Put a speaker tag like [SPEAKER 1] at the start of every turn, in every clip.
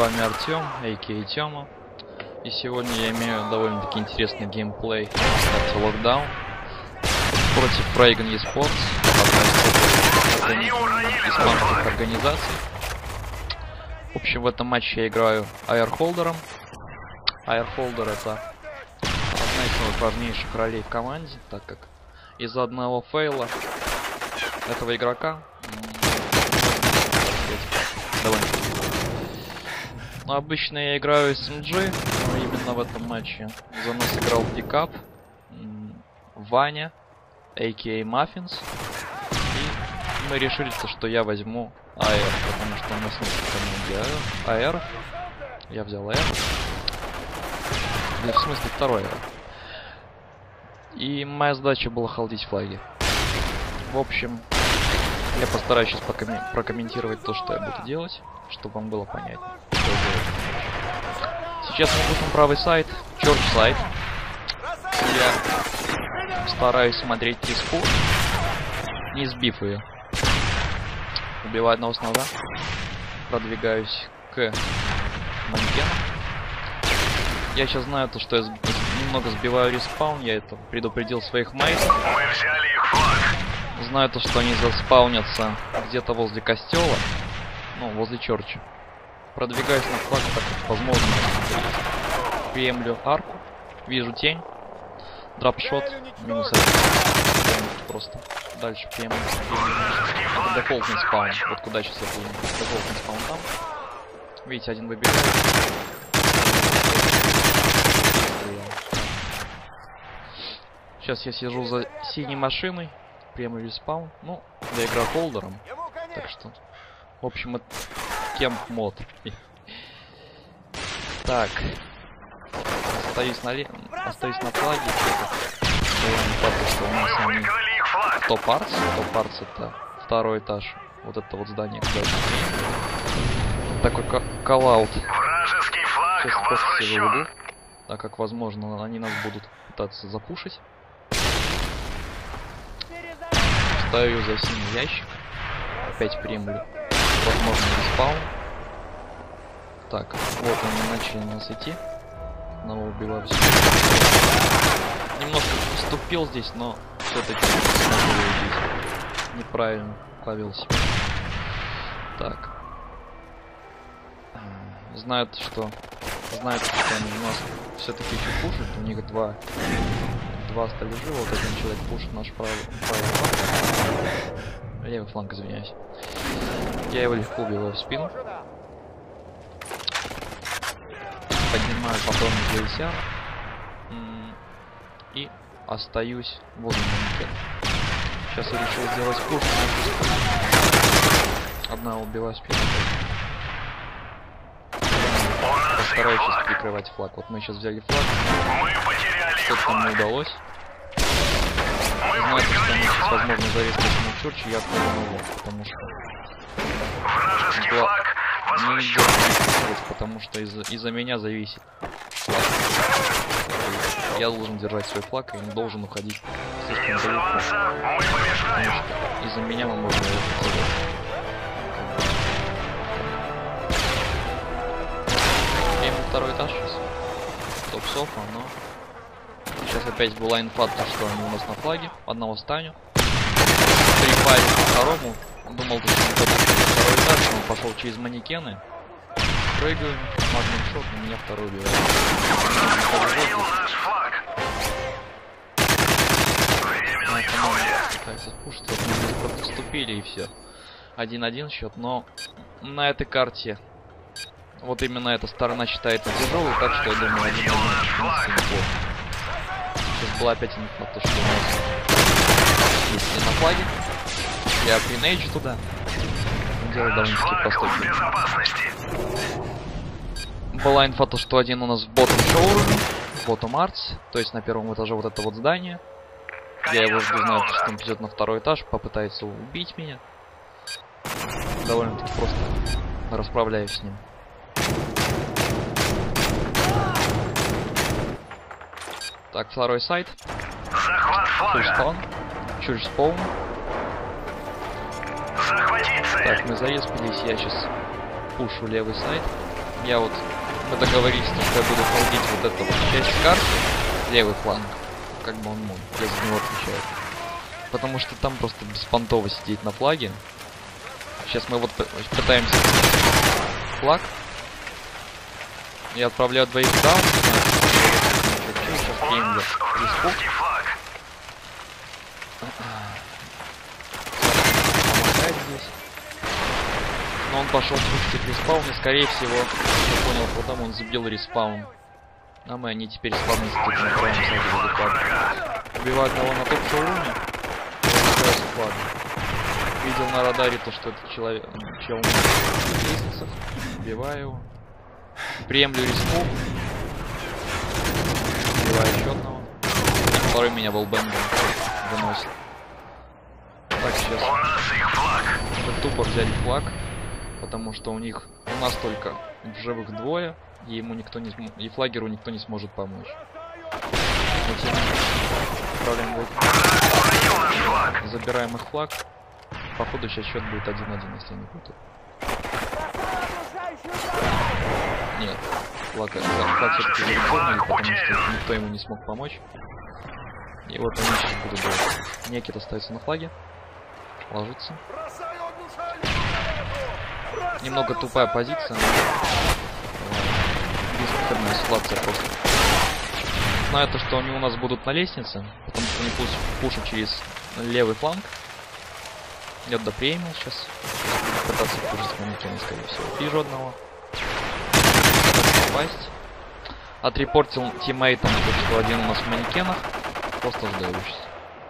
[SPEAKER 1] вами Артем, а.к.а. Тёма. И сегодня я имею довольно-таки интересный геймплей от Lockdown против Reagan eSports, одной из испанских организаций. В общем, в этом матче я играю Airholder'ом. Airholder — это одна из самых важнейших ролей в команде, так как из-за одного фейла этого игрока довольно. Но обычно я играю SMG, но именно в этом матче за нас играл пикап Ваня, а.к.а. Muffins. И мы решили, что я возьму АР, потому что у нас нет в команде АР. Я взял АР. В смысле второй АР. И моя задача была холдить флаги. В общем, я постараюсь сейчас прокомментировать то, что я буду делать, чтобы вам было понятно. Сейчас мы будем правый сайт, Church сайт. Я стараюсь смотреть тиску, не сбив ее. Убиваю одного снова. Продвигаюсь к манекену. Я сейчас знаю то, что я немного сбиваю респаун. Я это предупредил своих мейтов.
[SPEAKER 2] Мы взяли их флаг.
[SPEAKER 1] Знаю то, что они заспаунятся где-то возле костела. Ну, возле черча. Продвигаюсь на флаг, так как возможно. Приемлю арку. Вижу тень. Драпшот. Минус 1. Просто. Дальше приемлю. Это дефолтный спаун. Вот куда сейчас я приемлю. Дефолтный спаун там. Видите, один выбегает. Сейчас я сижу за синей машиной. Приемлю респаун. Ну, я играю холдером. Так что. В общем, это кемп мод. Так. Остаюсь на флаге. Что у нас они... Топ-артс. Топ-артс — это второй этаж. Вот это вот здание. Такой коллаут. Сейчас просто сижу в углу. Так как, возможно, они нас будут пытаться запушить. Ставлю за синий ящик. Опять приемлю. Возможно, респаун. Так, вот они начали нас идти. Одного убиваю. Немножко уступил здесь, но все-таки неправильно повел себя. Так. Знают, что они нас все-таки еще пушат. У них два остались живы. Вот один человек пушит наш правый фланг. Левый фланг, извиняюсь. Я его легко убиваю в спину. Поднимаю патроны для ИСЯ. И остаюсь возле манекена. Сейчас я решил сделать пуш. Одна убиваю в спину. Постараюсь сейчас прикрывать флаг. Вот мы сейчас взяли флаг. Что-то нам не удалось. Знаете, что мы сейчас, возможно, зарезали на Чурче, я отправил, потому что... Не идет, потому что из-за меня зависит флаг. Я должен держать свой флаг и не должен уходить слишком далеко. Из-за меня мы можем его потерять. Второй этаж сейчас. Топ-софа, но... Сейчас опять была инфа, что они у нас на флаге. Одного станю. Припали по второму. Думал, что он пойдет на второй этаж, он пошел через манекены. Прыгаю, магнум шот, на меня второй убивает. Пытается спушить, вот мы здесь просто вступили и все. 1-1 счет, но на этой карте вот именно эта сторона считается тяжелой, так что я думаю, 1-1 неплохо. Сейчас была опять инфа, то что у нас есть на флаге. Я принейджу туда. Делаю довольно-таки простой гейм. Была инфа, то что один у нас в ботом шоуруме, ботом артс, то есть на первом этаже вот это вот здание. Я его жду, знаю, что он придет на второй этаж, попытается убить меня. Довольно-таки просто расправляюсь с ним. Так, второй сайт. Чурч спаун. Так, мы зареспились, я сейчас пушу левый сайт. Я вот... Мы договорились, что я буду ходить вот эту вот часть карты, левый фланг, как бы он мой, я за него отвечаю. Потому что там просто беспонтово сидеть на флаге. Сейчас мы вот пытаемся флаг. Я отправляю двоих даун. Сейчас геймлер респук. Помогает здесь. Но он пошел пустить респаун, и скорее всего, я понял, потом он забил респаун. А мы они теперь спавнятся тут на правом сайте флаг. Убиваю одного на топ-шоуруме. Видел на радаре то, что этот человек, чел на лестницах. Убиваю его. Приемлю респу. Убиваю еще одного. Второй меня волбэнгом выносит. Так, сейчас мы тупо взяли флаг. Потому что у нас только в живых двое. И ему никто не и флагеру никто не сможет помочь. Забираем их флаг. Походу сейчас счет будет 1-1, если я не путаю. Нет, флаг все-таки зарезонный, потому что никто ему не смог помочь. И вот они сейчас будут делать. Некит остается на флаге. Ложится. Немного тупая позиция. Безвыходная ситуация просто. Знаю то, что они у нас будут на лестнице, потому что они пушат через левый фланг. Я доприемил сейчас. Пытаться пушить манекена, скорее всего. Вижу одного. Попасть. Отрепортил тиммейтам, что один у нас в манекенах. Просто жду его сейчас.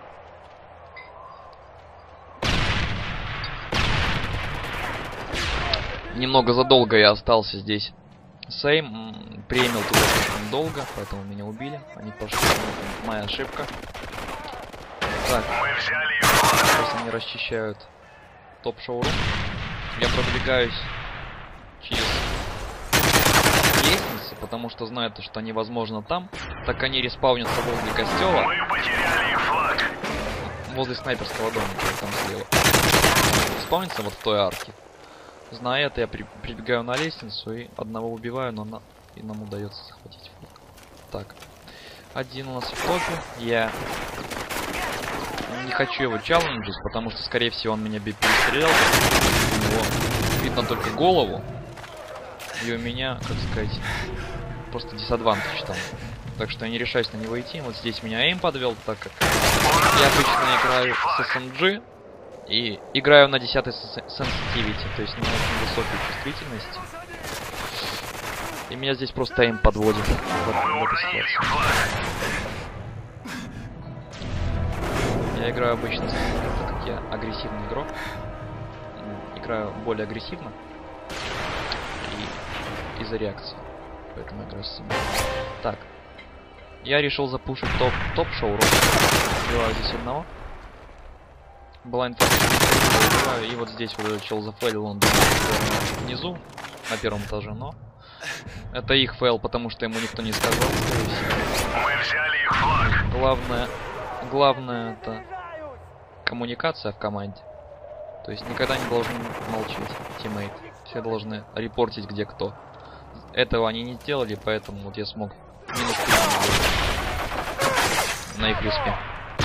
[SPEAKER 1] Немного задолго я остался здесь. Сейм приемил туда слишком долго, поэтому меня убили. Они пошли. Моя ошибка. Так. Сейчас они расчищают топ-шоурум. Я продвигаюсь через лестницы, потому что знаю, что они, возможно, там. Так они респаунятся возле костела. Возле снайперского дома, там слева. Респаунятся вот в той арке. Зная это, я прибегаю на лестницу и одного убиваю, но и нам удается захватить флаг. Так. Один у нас в топе. Я не хочу его челленджить, потому что, скорее всего, он меня перестрелял. У него видно только голову. И у меня, как сказать, просто диsadvantage там. Так что я не решаюсь на него идти. Вот здесь меня эйм подвел, так как я обычно играю с SMG. И играю на 10-й sensitivity, то есть на очень высокой чувствительности. И меня здесь просто эйм подводит в этой ситуации. Я играю обычно, так как я агрессивный игрок. Играю более агрессивно. И из-за реакции. Поэтому играю с собой. Так. Я решил запушить топ-шоурум. Убиваю здесь одного. Была информация, и вот здесь вот этот чел зафейлил, он внизу, на первом этаже, но это их фейл, потому что ему никто не сказал, скорее всего.
[SPEAKER 2] Мы взяли их флаг.
[SPEAKER 1] Главное это коммуникация в команде. То есть никогда не должны молчать тиммейт. Все должны репортить где кто. Этого они не сделали, поэтому вот я смог минус 3 на их респе.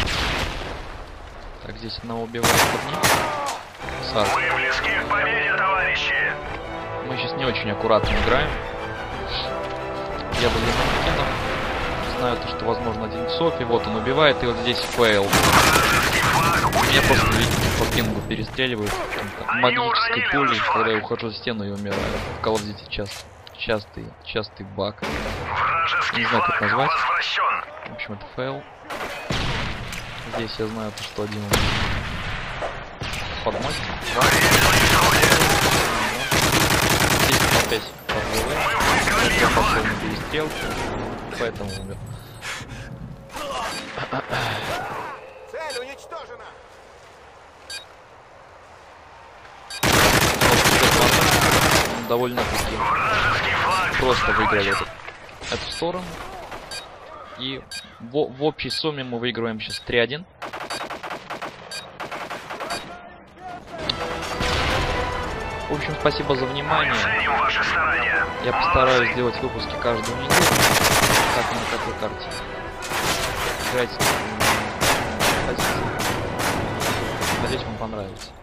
[SPEAKER 1] Так, здесь одного убивают под ним. Сарк.
[SPEAKER 2] Мы близки к победе, товарищи.
[SPEAKER 1] Мы сейчас не очень аккуратно играем. Я возле манекенов. Знаю то, что возможно один в софе. Вот он убивает, и вот здесь фейл. Меня просто, видите, по пингу перестреливают магической пулей, когда я ухожу в стену и умираю. В Call of Duty частый баг. Не знаю, как назвать. В общем, это фейл. Здесь я знаю, что один под мостик. Да? Здесь опять подвелы. Я пошел на перестрелку, поэтому умер.
[SPEAKER 3] Цель уничтожена.
[SPEAKER 1] Довольно-таки просто выиграли эту сторону. И в общей сумме мы выигрываем сейчас 3-1. В общем, спасибо за внимание.
[SPEAKER 2] Ценим ваши старания.
[SPEAKER 1] Я постараюсь сделать выпуски каждую неделю. Как и на какой карте. Играйте с позиции. Надеюсь, вам понравится.